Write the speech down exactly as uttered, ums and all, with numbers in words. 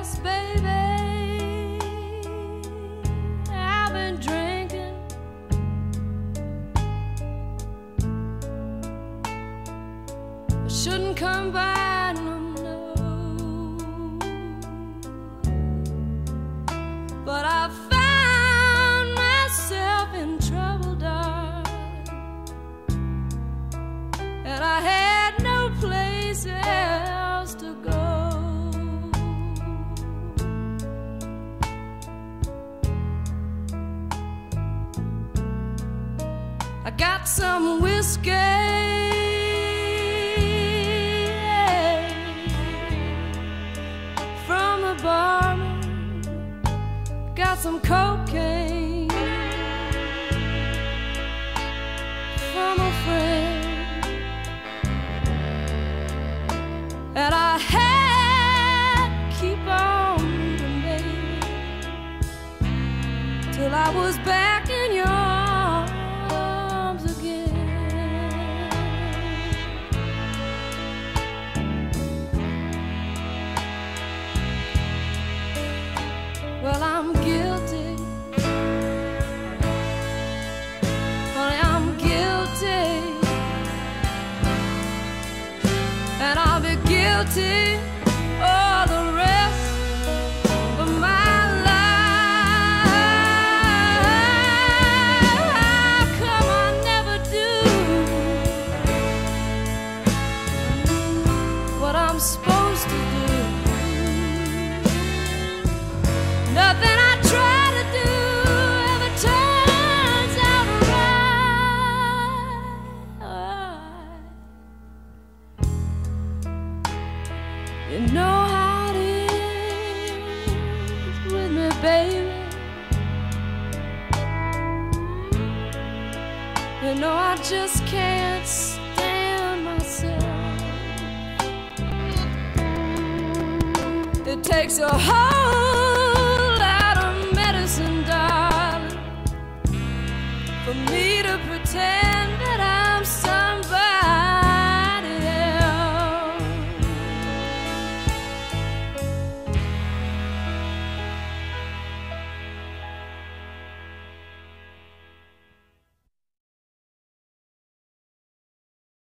yes, baby, I've been drinking. I shouldn't come by no more, but I found myself in trouble, darling, and I had no place else to go. I got some whiskey from the barman, got some cocaine from a friend, and I had to keep on moving, baby, till I was back in your arms again. Well, I'm guilty, honey, I'm guilty, and I'll be guilty all the rest of my life. How come I never do what I'm supposed to do? Nothing I try to do ever turns out right. You know how it is with me, baby. You know I just can't stand myself. It takes a whole lot of medicine, darling, for me to pretend